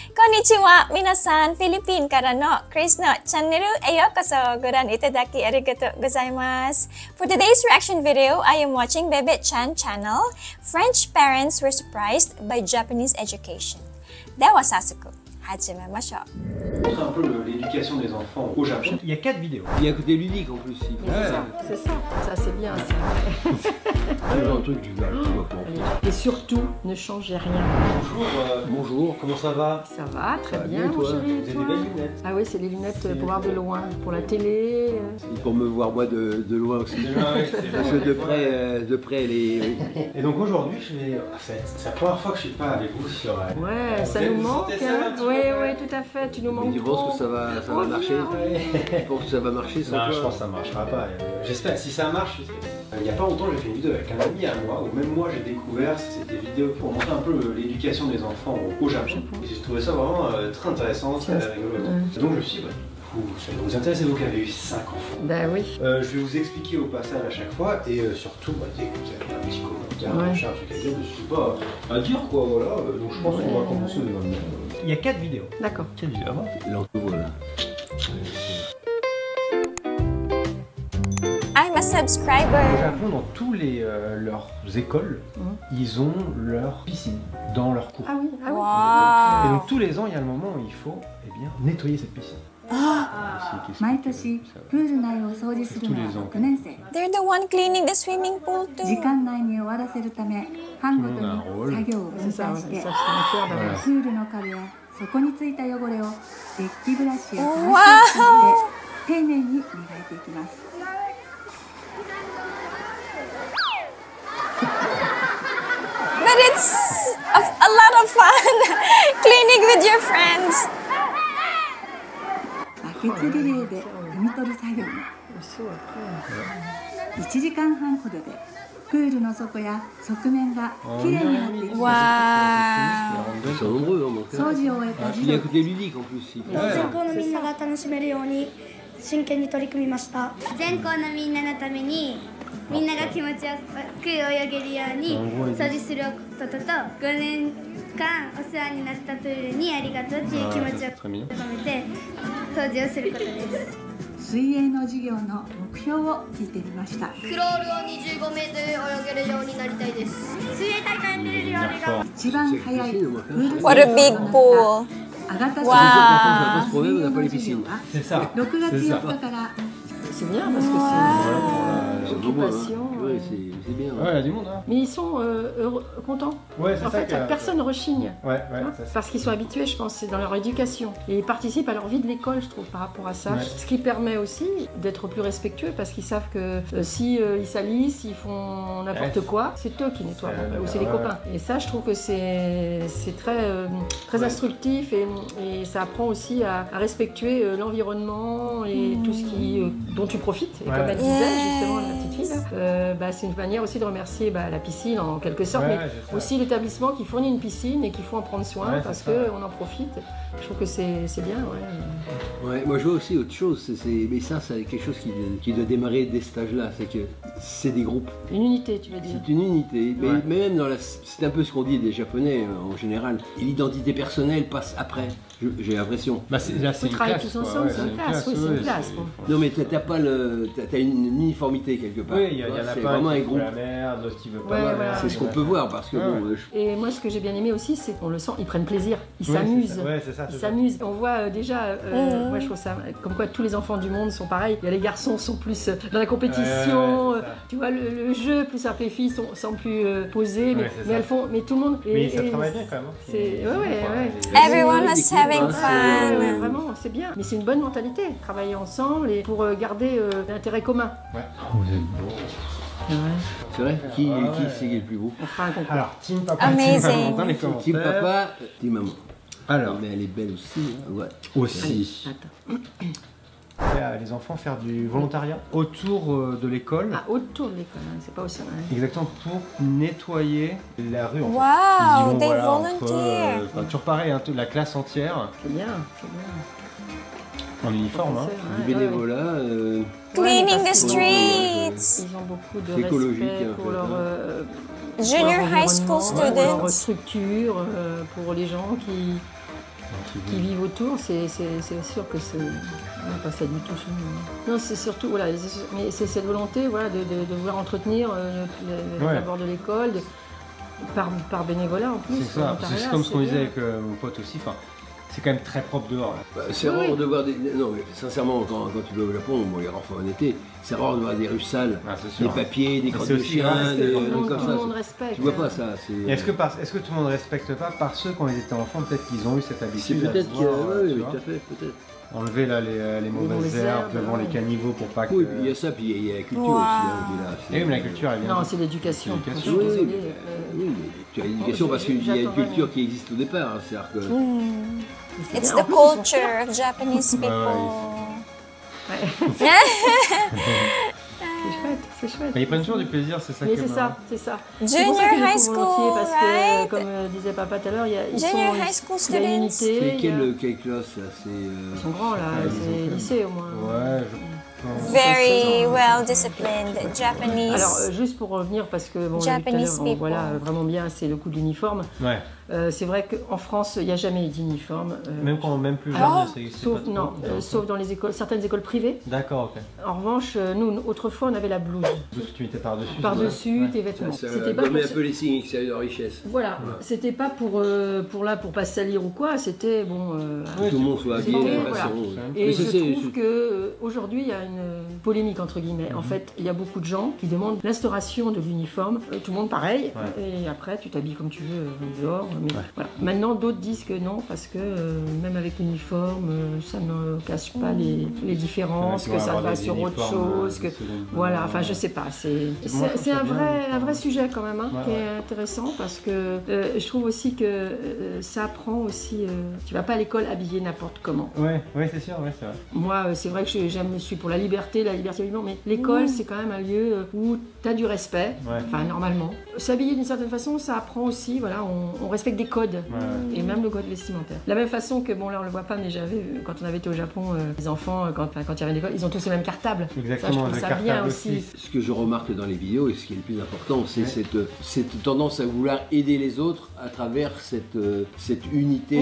Konnichiwa, minasan, Philippine kara no Chris no channel e yokoso. Goran itadaki arigatou gozaimasu. For today's reaction video, I am watching Bebe-chan channel. French parents were surprised by Japanese education. Dewa Sasuku, hajimemashou. Montre un peu l'éducation des enfants au Japon. Il y a 4 vidéos. Il y a un côté ludique en plus. C'est ça, c'est bien ça. C'est un truc du gars, tu vois pas. Et surtout, ne changez rien. Bonjour. Bonjour. Comment ça va? Ça va, très bien, bien, mon toi. chéri. Vous avez des belles lunettes. Ah oui, c'est les lunettes pour voir de loin, pour la télé. Et pour me voir moi de loin aussi. Parce que de près les... Et donc aujourd'hui, c'est la première fois que je suis pas avec vous sur... Ouais, ça nous manque. Oui, tout à fait, tu nous manques. Tu penses que ça va marcher? Tu penses que ça va marcher sans Non, toi? je pense que ça marchera pas. J'espère, si ça marche, il n'y a pas longtemps, j'ai fait une vidéo avec un ami à moi, où même moi j'ai découvert cette vidéo pour montrer un peu l'éducation des enfants au Japon. Et j'ai trouvé ça vraiment très intéressant, très rigolo. Et donc je me suis dit, ça va vous intéresser, vous qui avez eu 5 enfants. Ben oui. Je vais vous expliquer au passage à chaque fois, et surtout, dès que vous avez un petit commentaire, un truc à dire, n'hésitez pas à dire quoi, voilà. Donc je pense qu'on va commencer maintenant. Il y a 4 vidéos. D'accord. 4 vidéos avant. Là, voilà. I'm a Au subscriber. Japon, dans tous leurs écoles, ils ont leur piscine dans leur cours. Ah oui, Et Wow. donc tous les ans, il y a le moment où il faut nettoyer cette piscine. 毎年プール内を掃除するのは6年生。 They're the one cleaning the swimming pool 時 too. 間内に終わらせるため班ごとに作業を分 c'est ça, 担 ouais, して ça, c'est une affaire d'avance. プールの壁やそこについた汚れをデッキブラシや乾わ燥機で丁寧に磨いていきます。 But it's a lot of fun cleaning with your friends. バケツリレーで汲み取る作業に Chaud après. 1時間半ほどでプールの底や側面がきれいになっていきます。 Wow. Ils sont nombreux, hein, donc. 掃除を終えた Il y a un 児童 côté ludique en plus. 全校のみんなが楽しめるように真剣に取り組みました。全校のみんなのためにみんなが気持ちよく泳げるように掃除することと5年間お世話になったプールにありがとうという気持ちを込めて掃除をすることです。 水泳の授業の目標を聞いてみました。 クロールを25メートル泳げるようになりたいです。水泳大会に出れるように頑張ります。 一番早いプール What a big pool. あがた市 Wow. pas ce problème, on n'a pas les 水泳 piscines. の授業は C'est ça. 6月4日から C'est bien parce que c'est une occupation. Ouais, c'est bien. Ouais, il y a du monde, hein. Mais ils sont contents. Ouais, c'est En ça fait, que... personne ne rechigne. Ouais, Hein, ça, c'est... parce qu'ils sont habitués, je pense, c'est dans leur éducation. Et ils participent à leur vie de l'école, je trouve, par rapport à ça. Ouais. Ce qui permet aussi d'être plus respectueux, parce qu'ils savent que si ils salissent, ils font n'importe quoi, c'est eux qui nettoient, ou c'est les copains. Et ça, je trouve que c'est très instructif et ça apprend aussi à respecter l'environnement et tout ce dont tu profites. Et comme elle disait, justement, la petite fille, là, c'est une manière aussi de remercier la piscine en quelque sorte, mais aussi l'établissement qui fournit une piscine et qu'il faut en prendre soin parce qu'on en profite. Je trouve que c'est bien. Ouais, moi je vois aussi autre chose, mais ça c'est quelque chose qui doit démarrer dès cet âge-là, c'est que c'est des groupes. Une unité, tu veux dire. C'est une unité, mais même c'est un peu ce qu'on dit des Japonais en général, l'identité personnelle passe après, j'ai l'impression. Bah c'est là, c'est Ils travaillent tous ensemble, c'est une classe, oui, c'est une classe. Non mais t'as une uniformité quelque part. Oui, il y en a c'est pas vraiment un un qui groupe. veut la merde, d'autres qui veulent pas. Ouais, la voilà. merde. C'est ce qu'on peut voir parce que bon, Et moi, ce que j'ai bien aimé aussi, c'est qu'on le sent, ils prennent plaisir, ils Oui, s'amusent. c'est ça. Ouais, c'est ça, Ils c'est ça. s'amusent. On voit déjà, moi je trouve ça, comme quoi tous les enfants du monde sont pareils. Il y a les garçons sont plus dans la compétition, tu vois, le jeu, plus les filles sont plus posées, mais elles font, mais tout le monde. Mais ça travaille bien quand même. C'est, ouais. Everyone was having fun. Vraiment, c'est bien. Mais c'est une bonne mentalité, travailler ensemble et pour garder l'intérêt commun. Ouais. Vous êtes beau. c'est vrai. Qui c'est qui est le plus beau? On fera un concours. Alors, Team Papa, Amazing. Team Maman dans les commentaires. Team papa, team maman. Alors, Mais elle est belle aussi, hein, ouais. aussi. Attends. Les enfants faire du volontariat autour de l'école. Ah, autour de l'école, hein, c'est pas au sein. Exactement, pour nettoyer la rue en fait. Wow, Ils y vont, they voilà, volunteer. toujours pareil, hein, la classe entière C'est bien, c'est bien. en uniforme. Hein. Du bénévolat. Cleaning parce the que- streets. Ils ont beaucoup de C'est écologique, respect en pour fait, leur, Junior pour leur high school environnement, pour leur students. structure, pour les gens qui vivent autour, c'est sûr que c'est pas ça du tout chez nous. Non, c'est surtout, voilà, mais c'est cette volonté voilà, de vouloir entretenir l'abord de l'école, par bénévolat en plus. C'est ça, c'est comme ce qu'on disait avec mon pote aussi. C'est quand même très propre dehors. Là. C'est rare de voir des. Non, mais sincèrement, quand tu vas au Japon, bon, il y a enfin en été, c'est rare de voir des rues sales, des papiers, des crottes de chiens, des trucs comme ça. Tout le monde respecte. Tu vois pas ça. Est-ce que tout le monde ne respecte pas par ceux quand ils étaient enfants, peut-être qu'ils ont eu cette habitude? C'est peut-être qu'il y a. Oui, tout à fait, peut-être. Enlever là, les mauvaises herbes devant les caniveaux pour pas que. Oui, il y a ça, puis il y a la culture aussi. Hein, oui, mais la culture, elle vient. Non, c'est l'éducation. Oui, tu as l'éducation parce qu'il y a une culture qui existe au départ. Hein, c'est-à-dire que. It's the culture of Japanese people. C'est chouette. Mais ils prennent toujours du plaisir, c'est ça. Mais c'est ça, c'est ça. Junior high school, parce que, comme disait papa tout à l'heure, il y a une unité. C'est quelle classe là? Ils sont grands là, c'est lycée au moins. Ouais, Very well disciplined Japanese. Alors juste pour revenir parce que bon, on voit vraiment bien, c'est le coup de l'uniforme. Ouais. C'est vrai qu'en France, il n'y a jamais d'uniforme. Même plus jeune, sauf dans les écoles, certaines écoles privées. D'accord, ok. En revanche, nous, autrefois, on avait la blouse. Blouse que tu mettais par-dessus. Par-dessus tes vêtements. C'était pas gommer un peu les signes extérieurs de richesse. Voilà, c'était pas pour pas se salir ou quoi, c'était bon. Tout le monde soit habillé de la façon. Et je trouve qu'aujourd'hui, il y a une polémique entre guillemets. En fait, il y a beaucoup de gens qui demandent l'instauration de l'uniforme. Tout le monde pareil. Et après, tu t'habilles comme tu veux dehors. Mais voilà. Maintenant, d'autres disent que non, parce que même avec l'uniforme, ça ne cache pas les différences, que ça va sur autre chose. Que, voilà, enfin, je sais pas. C'est un vrai sujet quand même, qui est intéressant, parce que je trouve aussi que ça apprend aussi. Tu vas pas à l'école habillé n'importe comment. Ouais, c'est sûr, c'est vrai. Moi, c'est vrai que je suis pour la liberté vivant, mais l'école, c'est quand même un lieu où tu as du respect, enfin, normalement. S'habiller d'une certaine façon, ça apprend aussi, voilà, on respecte des codes, et même le code vestimentaire. De la même façon que, bon là on le voit pas, mais j'avais, quand on avait été au Japon, les enfants, quand il y avait l'école, ils ont tous le même cartable. Exactement, ça, je trouve ça bien aussi. Ce que je remarque dans les vidéos, et ce qui est le plus important, c'est cette tendance à vouloir aider les autres à travers cette unité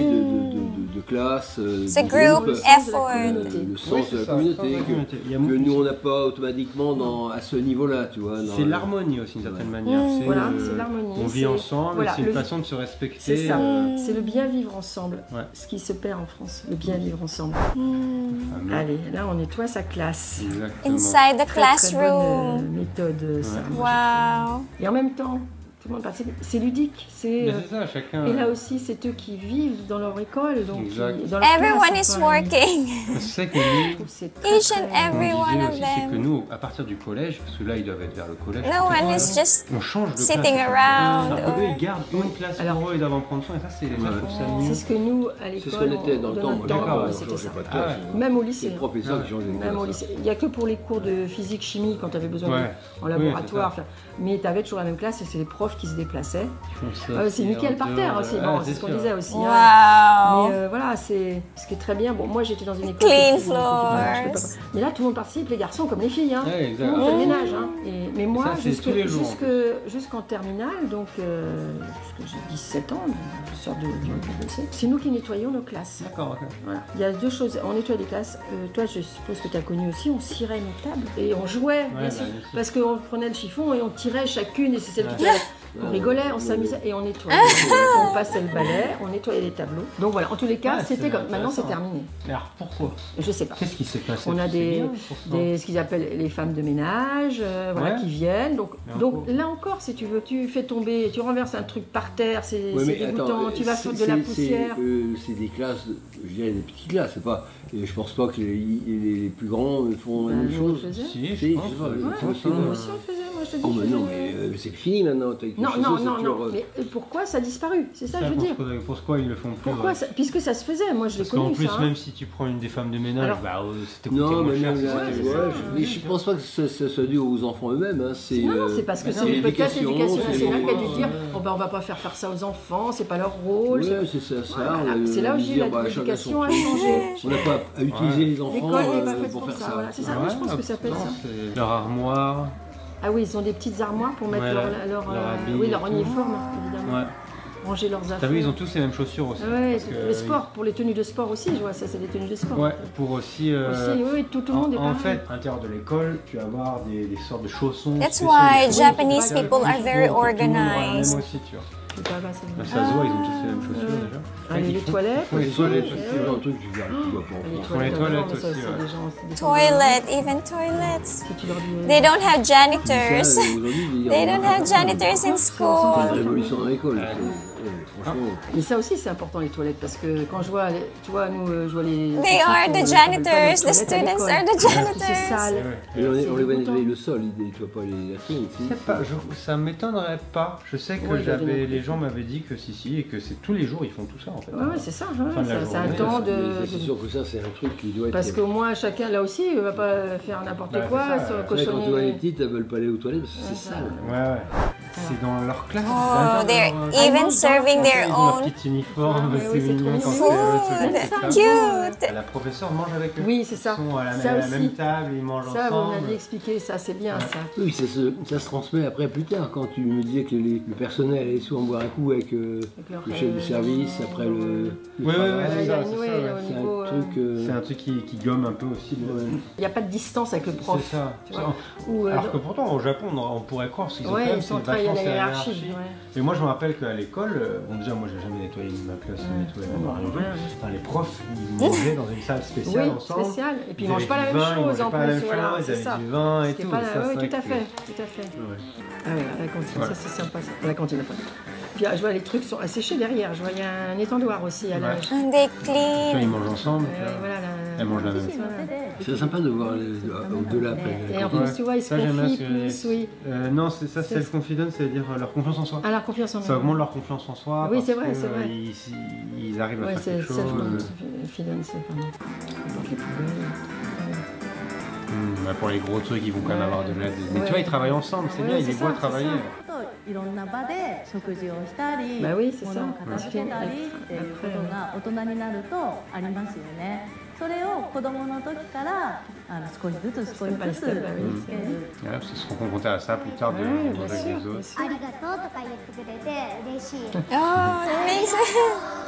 de classe, c'est group effort. Le sens de la communauté, que nous on n'a pas automatiquement à ce niveau-là, tu vois. C'est l'harmonie aussi d'une certaine manière. Voilà, c'est l'harmonie. On vit ensemble, c'est une façon de se respecter. C'est ça, c'est le bien vivre ensemble, ce qui se perd en France, le bien vivre ensemble. Allez, là on nettoie sa classe. Exactement. Inside the Très classroom. bonne méthode, ça. Wow. Et en même temps, tout le monde participe. C'est ludique. C'est ça, chacun. Et là aussi, c'est eux qui vivent dans leur école, donc dans leur Everyone classe, is working. C'est que nous, Each and every one of c'est que them. nous, à partir du collège, parce que là ils doivent être vers le collège, No one is just on change de sitting classe. around. Alors eux ils gardent une classe pour eux, ils doivent en prendre soin, et ça c'est c'est ce que nous, à l'école, c'est ce qu'on était dans le temps. Moi, c'était ça. pas de classe. Même au C'est lycée. le professeur qui changeait de classe. Même au lycée. Il n'y a que pour les cours de physique, chimie, quand tu avais besoin en laboratoire. Mais tu avais toujours la même classe et c'est les profs qui se déplaçaient. C'est nickel par terre aussi, c'est ce qu'on disait aussi. Wow. Mais voilà, c'est ce qui est très bien. Bon, moi j'étais dans une école. Clean floors. Mais là tout le monde participe, les garçons comme les filles. Tout le monde fait le ménage. Mais moi, jusqu'en terminale, donc jusqu'à j'ai 17 ans, je sors du lycée, c'est nous qui nettoyons nos classes. D'accord, ok. Voilà. Il y a deux choses, on nettoie les classes. Toi, je suppose que tu as connu aussi, on cirait nos tables et on jouait, bien sûr, parce qu'on prenait le chiffon et on tirait chacune et c'est celle qui tirait. On rigolait, on s'amusait et on nettoyait. On passait le balai, on nettoyait les tableaux. Donc voilà, en tous les cas, c'était comme. Maintenant, c'est terminé. Mais alors pourquoi? Je sais pas. Qu'est-ce qui s'est passé? On a ce qu'ils appellent les femmes de ménage, qui viennent. Donc là encore, si tu veux, tu fais tomber, tu renverses un truc par terre, c'est dégoûtant. Tu vas foutre de la poussière. C'est des classes, je dirais des petites classes, c'est pas. Je pense pas que les plus grands font la même chose. Si, je pense. Moi aussi, on faisait. Moi, je te dis. Oh, mais non, mais c'est fini maintenant. Non. Mais pourquoi ça a disparu? C'est ça que je veux dire. Pourquoi ils le font plus? Pourquoi puisque ça se faisait, moi je l'ai connu. En plus, même si tu prends une des femmes de ménage, c'était coûté moins cher. Mais je pense pas que ça soit dû aux enfants eux-mêmes. Non, c'est parce que c'est peut-être l'éducation nationale qui a dû dire on va pas faire ça aux enfants, c'est pas leur rôle. Oui, c'est ça. C'est là où j'ai l'éducation a changé. On n'a pas à utiliser les enfants l'école n'est pas faite pour faire ça. C'est ça, je pense que ça peut être ça. Leur armoire. Ah oui, ils ont des petites armoires pour mettre leur uniforme, évidemment. ranger leurs affaires. T'as vu, ils ont tous les mêmes chaussures aussi. Ouais, parce que les sports, pour les tenues de sport aussi, je vois, ça c'est des tenues de sport. Ouais, pour aussi. Oui, tout le monde est pareil. En fait, à l'intérieur de l'école, tu vas avoir des sortes de chaussons. That's spéciaux. why Des Japanese trucs people are very pour tout le monde aura la même organized. aussi, tu vois. C'est pas grave, c'est bien. Ça se voit, ils ont tous les mêmes chaussures déjà. Allez, les toilettes. Ils font les toilettes aussi. C'est le genre de truc que tu vois pas en Les France. les toilettes non, mais ça, aussi, c'est ouais. des gens, c'est des Toilet, even toilets. Si tu leur dis, They don't have Ça, janitors. aujourd'hui, They don't have janitors in C'est une school. révolution dans l'école. Franchement. Mais ça aussi c'est important les toilettes parce que quand je vois, tu vois nous, je vois les. They are the janitors. The students are the C'est janitors. sale. Et on les voit nettoyer le sol, ils nettoient pas les latrines. Je sais pas, ça m'étonnerait pas. Je sais que Ouais, les gens m'avaient dit que si, et que c'est tous les jours ils font tout ça en fait. Ouais, c'est ça. hein, Fin de la C'est un journée, temps Mais c'est de. sûr que ça, c'est un truc qui doit être. Parce qu'au moins chacun là aussi il va pas faire n'importe Bah, quoi, c'est ça, se ouais. C'est vrai, quand tu vois les cochonner. petites, elles veulent pas aller aux toilettes parce que c'est sale. Ouais. C'est dans leur classe. Oh, they're Ils even serving their ont leur own petit uniforme, Ah, c'est oui, c'est mignon trop quand food. c'est Cute. La professeure mange avec eux. Oui, c'est ça. Ils sont à Ça la même aussi. table, ils mangent Ça vous ensemble. m'aviez expliqué, ça c'est bien ça. Oui, ça se transmet après plus tard. Quand tu me disais que le personnel allait souvent boire un coup avec le chef de service, après le Ouais, travail. Il y a c'est une- ça, ouais, ouais. au C'est niveau, un truc. C'est un truc qui gomme un peu aussi. il n'y a pas de distance avec le prof. C'est ça. tu vois. Ou, Alors que pourtant au Japon on pourrait croire parce qu'ils ont ouais, quand même ils sont c'est très, il y a vachement la c'est hiérarchie. hiérarchie. Ouais. Mais moi je me rappelle qu'à l'école, bon déjà moi j'ai jamais nettoyé ma classe, nettoyé ma barre et tout. Ouais. Enfin, les profs ils mangeaient dans une salle spéciale Oui, ensemble. spécial. Et puis ils Ils mangent pas la avaient même du vin, ils chose mangeaient en pas la plus. même Voilà, chose, c'est ils ça. avaient du vin et C'était tout. pas ça, la... c'est Oui, vrai tout à que- fait, tout à fait. Ouais. Ah ouais, à la cantine, Voilà. ça c'est sympa ça. À la cantine, enfin. Puis je vois les trucs sont asséchés derrière. Je vois il y a un étendoir aussi à l'âge. And they Tu vois, clean. ils mangent ensemble. tu vois. Voilà, Elles mangent la même. C'est sympa de voir au-delà après. Et en plus, tu vois, ils se Ça, j'aime bien confient ce que- plus, oui. Non, c'est ça, self-confidence, c'est-à-dire leur confiance en soi. À la confiance en Ça eux. augmente leur confiance en soi. Oui, parce c'est vrai, que, c'est vrai. Ils arrivent à Ouais, faire c'est quelque chose. self-confidence, c'est vraiment. Donc, les poubelles. Pour les gros trucs, ils vont quand même Ouais. avoir de l'aide. Mais Ouais. tu vois, ils travaillent ensemble, c'est Ouais, bien, ils c'est les ça, voient c'est travailler. ça. いろんな場で食事をしたり、 bah oui, c'est 物 ça. を片付けたりっていうことが大人になるとありますよね。それを子供の時から少しずつ少しずつ身につける。 Ouais, parce qu'ils seront confrontés à ça plus tard de Ouais, manger bien avec sûr, les bien autres. sûr. ありがとうとか言ってくれて嬉しい。 Oh, amazing.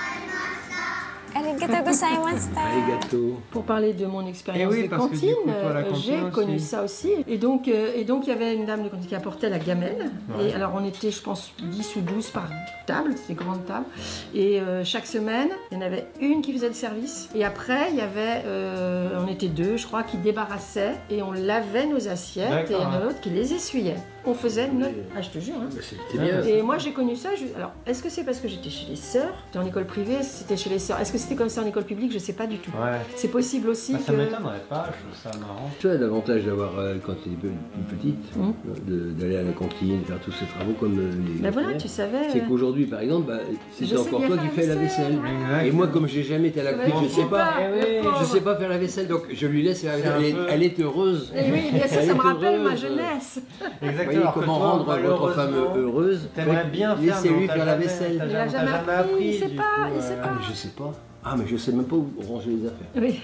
Arigatou gozaimashita. Arigato. Pour parler de mon expérience Eh oui, de parce que du cantine, coup, toi, à la cantine j'ai aussi. connu ça aussi. Et donc, il y avait une dame de cantine qui apportait la gamelle. Ouais. Et alors, on était, je pense, 10 ou 12 par table, c'était une grande table. Et chaque semaine, il y en avait une qui faisait le service. Et après, il y avait, on était deux, je crois, qui débarrassaient. Et on lavait nos assiettes. Et il y en D'accord. a l'autre qui les essuyait. On faisait notre... Ah, je te jure, hein. Bah, c'était bien. Et moi j'ai connu ça, alors est-ce que c'est parce que j'étais chez les sœurs? J'étais en école privée, c'était chez les sœurs. Est-ce que c'était comme ça en école publique? Je sais pas du tout. Ouais. C'est possible aussi Bah, ça que... m'étonnerait pas, je trouve ça marrant. Tu as l'avantage d'avoir, quand tu es plus petite, d'aller à la cantine, faire tous ces travaux comme les. Ben voilà, premières. tu savais. C'est qu'aujourd'hui, par exemple, c'est Je sais encore bien toi faire qui fais la vaisselle. Exact. Et moi, comme j'ai jamais été à la Ouais, cuisine, je sais pas. Eh oui. Je sais pas faire la vaisselle, donc je lui laisse faire la C'est un vaisselle. peu- Elle est heureuse. Et oui, bien sûr, Elle ça est me rappelle ma heureuse. jeunesse. Vous Exactement. voyez alors que comment toi, rendre votre femme malheureusement, heureuse. T'aimerais bien faire, Laissez-lui mais t'as faire la jamais- vaisselle. t'as Il a t'as jamais appris, il sait du pas, coup, il sait Ah, mais je sais pas. Ah, mais je sais même pas où ranger les affaires. Oui.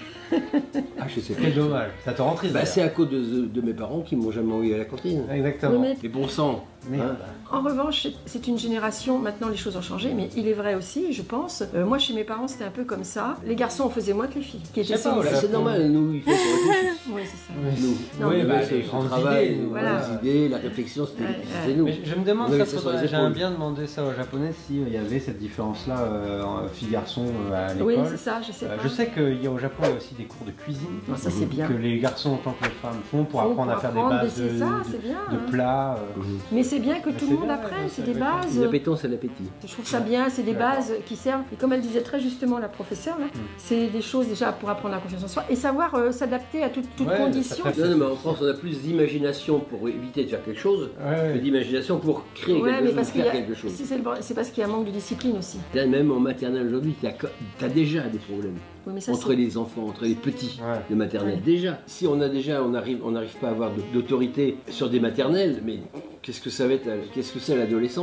Ah, je sais pas. Quel dommage, ça te rend triste. Bah, d'ailleurs. c'est à cause de mes parents qui m'ont jamais envoyé à la cantine. Exactement. Oui, mais Les bons sang. Merde. en revanche, c'est une génération, maintenant les choses ont changé, mais il est vrai aussi, je pense. Moi, chez mes parents, c'était un peu comme ça. Les garçons, on faisait moins que les filles. Qui étaient Je sais pas, seules. voilà. C'est normal, nous, il faut qu'on réfléchisse. Oui, c'est ça. Nous, Non, Oui, on bah, avait les ce grandes travail, idées, voilà. les idées, la réflexion, c'était nous. Mais je me demande, On avait ça ça sur faudrait- les j'aimerais épaules. bien demander ça aux Japonais s'il y avait cette différence-là, filles-garçons à l'école. Oui, c'est ça, je sais pas. Je sais qu'il y a au Japon il y a aussi des cours de cuisine Non, ça, c'est bien. que les garçons autant que les femmes font pour Faut apprendre à faire des apprendre, bases c'est ça, c'est bien, de hein. plats. Mais c'est bien que tout c'est le monde bien, apprenne, ouais, c'est ça des va être- bases. L'appétence à l'appétit. Je trouve ça bien, c'est des bases qui servent. Et comme elle disait très justement, la professeure, là, c'est des choses déjà pour apprendre la confiance en soi et savoir s'adapter à toute Ouais, condition. ça fait- Non, non, mais en France, on a plus d'imagination pour éviter de faire quelque chose Ouais. que d'imagination pour créer Ouais, quelque mais chose, parce ou qu'il y faire a- quelque chose. si c'est parce qu'il y a un manque de discipline aussi. Là, même en maternelle aujourd'hui, tu as déjà des problèmes Oui, mais ça, entre les enfants, entre les petits Ouais. de maternelle. Ouais. Déjà, si on n'arrive pas à avoir d'autorité sur des maternelles, mais qu'est-ce que ça va être, qu'est-ce que c'est l'adolescence?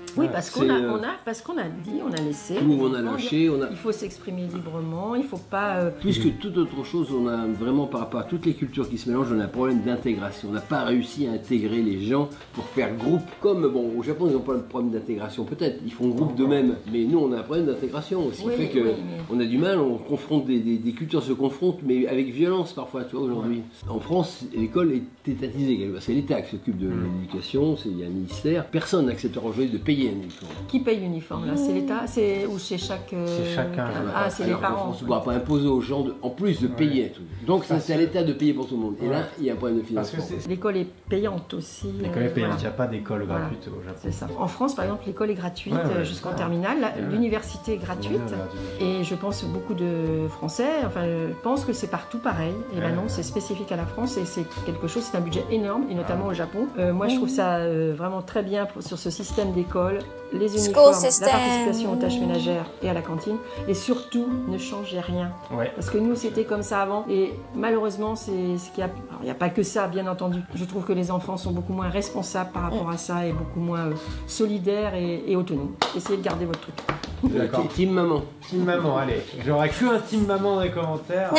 Oui, parce qu'on C'est, parce qu'on a dit, on a laissé. Tout, on a lâché, Il faut s'exprimer librement, il faut pas. Plus que toute autre chose, on a vraiment, par rapport à toutes les cultures qui se mélangent, on a un problème d'intégration. On n'a pas réussi à intégrer les gens pour faire groupe. Comme, bon, au Japon, ils n'ont pas le problème d'intégration, peut-être. Ils font groupe d'eux-mêmes. Mais nous, on a un problème d'intégration. Ce qui fait que on a du mal, on confronte, des cultures se confrontent, mais avec violence parfois, tu vois, aujourd'hui. En France, l'école est étatisée. C'est l'État qui s'occupe de l'éducation, il y a un ministère. Personne n'acceptera aujourd'hui de payer un uniforme. Qui paye l'uniforme là? C'est l'État? Ou c'est chaque. C'est chacun. Ah, c'est les parents. On ne pourra pas imposer aux gens, en plus de payer tout. Donc c'est à l'État de payer pour tout le monde. Et là, il y a un problème de financement. L'école est payante aussi. L'école est payante, il n'y a pas d'école gratuite au Japon. C'est ça. En France, par exemple, l'école est gratuite jusqu'en terminale. L'université est gratuite. Et je pense que beaucoup de Français, enfin, je pense que c'est partout pareil. Et là, non, c'est spécifique à la France et c'est quelque chose, c'est un budget énorme, et notamment au Japon. Moi, je trouve ça vraiment très bien sur ce système d'école. Les uniformes, la participation aux tâches ménagères et à la cantine, et surtout ne changez rien. Parce que nous c'était comme ça avant, et malheureusement c'est ce qu'il y a. Alors, il n'y a pas que ça, bien entendu. Je trouve que les enfants sont beaucoup moins responsables par rapport à ça et beaucoup moins solidaires et autonomes. Essayez de garder votre truc. D'accord. Team maman. Team maman, allez. J'aurais que un team maman dans les commentaires.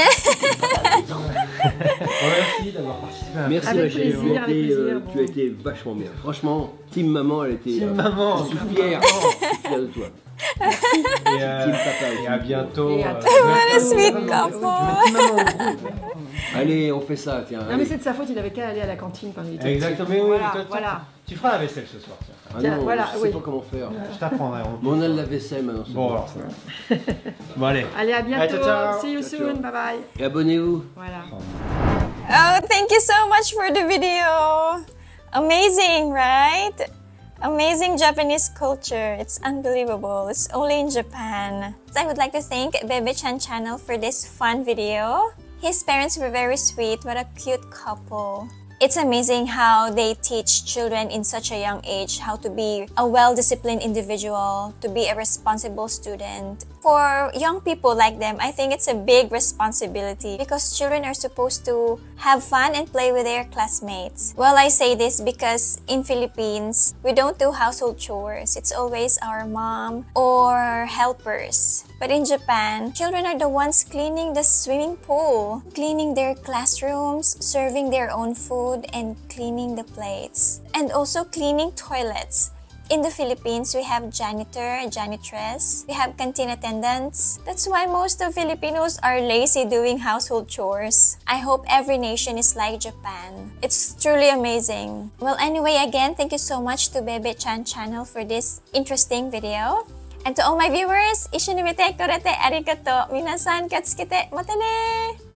Merci d'avoir participé. Merci avec ma chérie, plaisir, tu as été vachement bien. Franchement, team maman, elle était. Team maman. Je suis fier de toi. Et à bientôt. Sweet couple. Allez, on fait ça, tiens. Non mais c'est de sa faute, il avait qu'à aller à la cantine quand il était Exactement, petit. oui, Voilà. Tu feras la vaisselle ce soir, tiens. Ah Tiens, non, voilà, je sais pas comment faire. Je t'apprendrai. Bon, on a la vaisselle maintenant. Bon, alors ça va. Bon, allez. Allez, à bientôt. Allez, ciao. See you soon. Bye bye. Et abonnez-vous. Voilà. Oh, thank you so much for the video. Amazing, right? Amazing Japanese culture. It's unbelievable. It's only in Japan. I would like to thank Bebe-chan channel for this fun video. His parents were very sweet. What a cute couple. It's amazing how they teach children in such a young age how to be a well-disciplined individual, to be a responsible student. For young people like them, I think it's a big responsibility because children are supposed to have fun and play with their classmates. Well, I say this because in Philippines, we don't do household chores. It's always our mom or helpers. But in Japan, children are the ones cleaning the swimming pool, cleaning their classrooms, serving their own food, and cleaning the plates. And also cleaning toilets. In the Philippines, we have janitor, janitress, we have canteen attendants. That's why most of Filipinos are lazy doing household chores. I hope every nation is like Japan. It's truly amazing. Well, anyway, again, thank you so much to Bebe-chan channel for this interesting video. And to all my viewers, 一緒に見てくれてありがとう。皆さん、気をつけて、またね